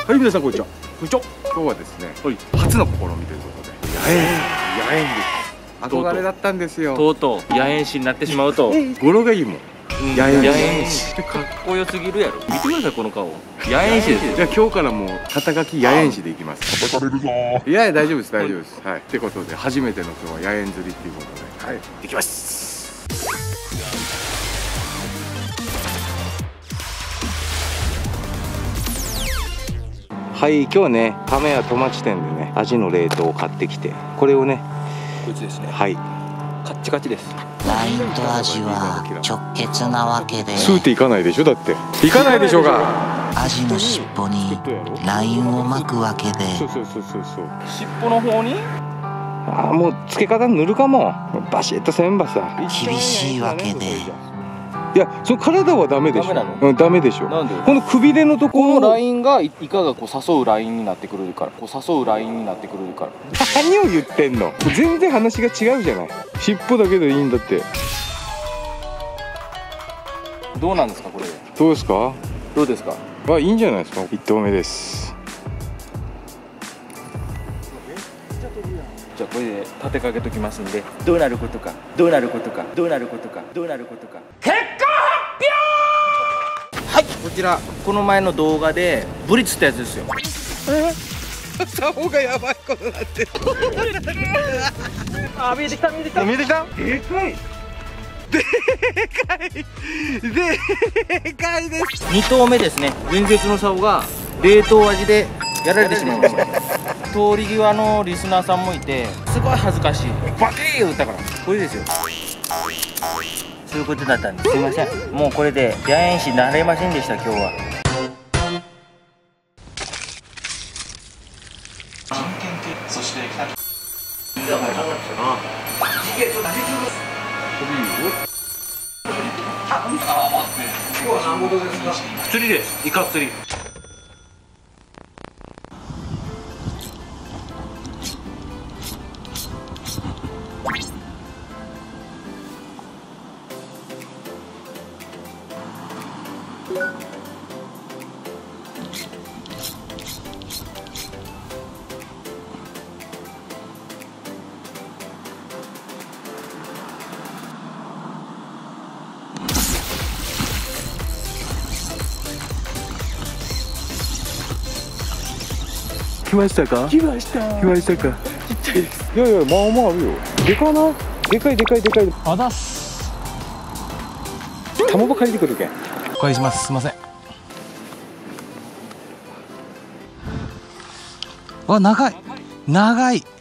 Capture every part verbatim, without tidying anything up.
はい、皆さんこんにちは。こんにちは。今日はですね、はい、初の試みということで野猿、野猿です。憧れだったんですよ。 とうとう野猿師になってしまうと語呂がいいもん。野猿師かっこよすぎるやろ。見てくださいこの顔。野猿師ですよ。 じゃあ今日からもう肩書き野猿師でいきます。 叩かれるぞー。 いやいや大丈夫です大丈夫です。はい。ってことで初めての今日は野猿釣りっていうことで、はい、行きます。はい、今日はね、亀屋戸町店でね、アジの冷凍を買ってきて、これをね、 こいつですね。 はい、 カッチカチです。 ラインとアジは直結なわけで、 スーっていかないでしょ。だっていかないでしょうが。 アジの尻尾にラインを巻くわけで、 そうそうそうそうそう。 尻尾の方にああ、もう付け方塗るかも。バシッとせんばさ。 厳しいわけで、 いや、その体はダメでしょ。 ダメなの？ うん、ダメでしょ。 なんで？ このくびれのところこのラインがイカがこう誘うラインになってくるから、こう誘うラインになってくるから。 何を言ってんの。全然話が違うじゃない。尻尾だけでいいんだって。 どうなんですかこれ？ どうですか？ どうですか？ あ、いいんじゃないですか。一投目です。 じゃあこれで立てかけときますんで、どうなることか、どうなることか、どうなることか、どうなることか。結果発表。はい、こちらこの前の動画でブリ釣ったやつですよ。 竿がやばいことになってる。 あ、見えてきた見えてきた見えてきた。でかい。でかい。でかいです。 に投目ですね。伝説の竿が冷凍味でやられてしまいました。通り際のリスナーさんもいて、すごい恥ずかしい、バキー言ったから、これですよ。そういうことだったんです。すいません。もうこれで野猿師になれませんでした今日は。 そして釣りです。イカ釣り。 来ましたか。 来ました。 来ましたか。 ちっちゃいです。 いやいや、まあまああるよ。でかな。でかいでかいでかい。 あだっす。 卵借りてくるけん。 お借りします。すいません。わ、長い長い。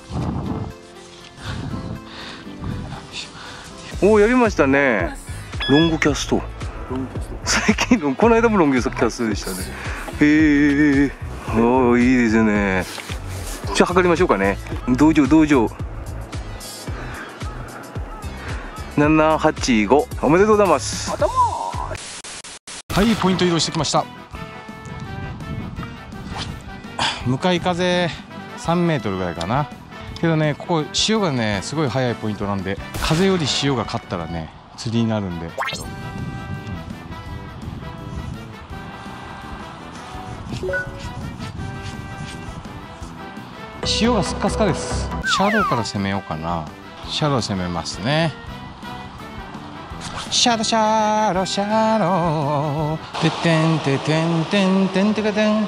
おお、やりましたね。ロングキャスト。最近のこの間もロングキャストでしたね。へえ。おお、いいですね。じゃあ測りましょうかね。道場道場。ななはちご、おめでとうございます。 はい、ポイント移動してきました。向かい風さんメートルぐらいかな。けどね、ここ潮がねすごい速いポイントなんで、風より潮が勝ったらね釣りになるんで。潮がスッカスカです。シャドウから攻めようかな。シャドウ攻めますね。シャドウシャドウシャドウてってんててんてんてんてけてん。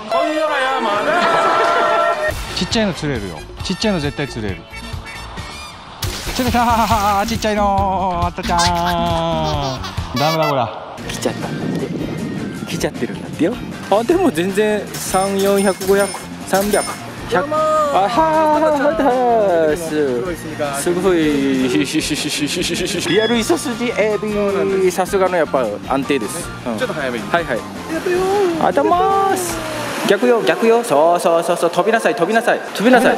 ちっちゃいの釣れるよ。ちっちゃいの絶対釣れる。ちょっとたちっちゃいのあったちゃん。ダメだこら。 来ちゃったんだって。来ちゃってるんだってよ。あ、でも全然さん、よんひゃく、ごひゃく、さんびゃく、ひゃく。あははす。すごい。リアルイソスジエビ。さすがのやっぱ安定です。 ちょっと早めに。 はいはい。あたまーす。逆よ逆よ。そうそうそうそう。飛びなさい飛びなさい飛びなさい。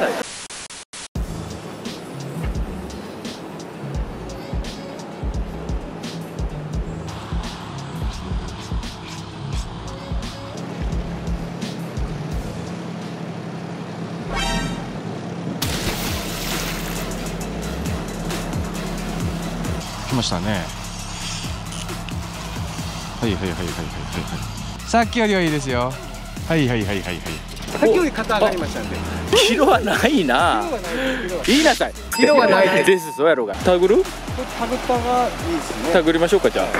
来ましたね。はいはいはいはいはいはい。さっきよりはいいですよ。 はいはいはいはいはい。さっきより肩上がりましたんで。 色はないな。言いなさい。 色はないです。そうやろうが。タグる？ タグったがいいですね。 タグりましょうかじゃあ。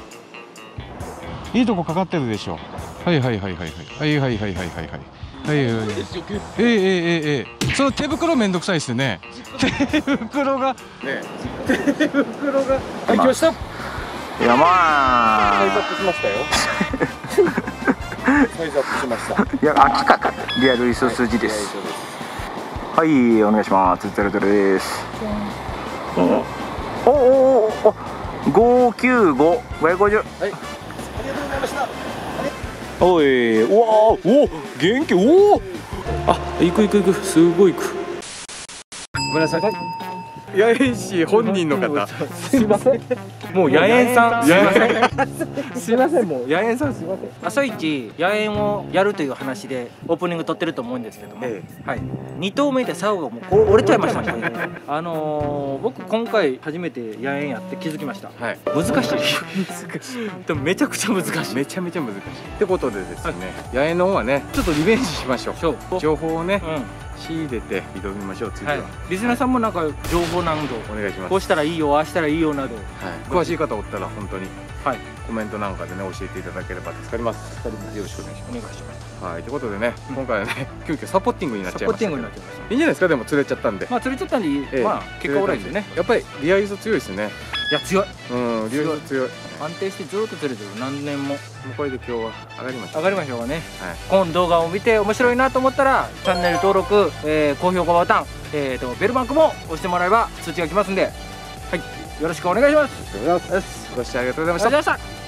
いいとこかかってるでしょ。はいはいはいはいはいはいはいはいはいはいはいはいはい。ええええええええ。その手袋めんどくさいですね。手袋がね。手袋が。はい、来ました。 いやまサイズアあップしましたよ。サイズアップしました。 いや秋かかリアルイス筋ですはい、お願いします。ゼロゼロです。おおおお五九五五百五十。はい。ありがとうございました。 おい、うわおお元気おお。あ、行く行く行くすごい行く。 ごめんなさい。八重市本人の方。 すいません。もう野猿さん。すいません。 すいません、もう八重さんすいません。 朝一野猿をやるという話でオープニング撮ってると思うんですけども、 えはいに頭目で最後がもう折れちゃいましたね。あのー、僕今回初めて野猿やって気づきました。 はい。 難しい。難しい。でもめちゃくちゃ難しい。 めちゃめちゃ難しい。ってことでですね、八重の方はね、ちょっとリベンジしましょう。 そう情報をね、 うん。 仕入れて挑みましょう。次は、 はい、リスナーさんもなんか情報などお願いします。 こうしたらいいよ、ああしたらいいよなど、 はい、詳しい方おったら本当にはい、 コメントなんかでね教えていただければ助かります。よろしくお願いしお願いします。 ます。はい、ということでね、今回はね急遽サポッティングになっサポッティンちゃいました。 グになっちゃいました。 いいんじゃないですか。でも釣れちゃったんで、 まあ釣れちゃったんで、 ええまあ結果オーライですよね。 やっぱりリアイソ強いですね。 いや強い。 うん、リアイソ強い。 安定してずっと釣れてる。何年も。 もうこれで今日は上がりました。 上がりましょうかね。 はい。 この動画を見て面白いなと思ったらチャンネル登録、えー、高評価ボタン、えー、とベルマークも押してもらえば通知が来ますんで、はい、よろしくお願いします。 ありがとうございます。ご視聴ありがとうございました。 ありがとうございました。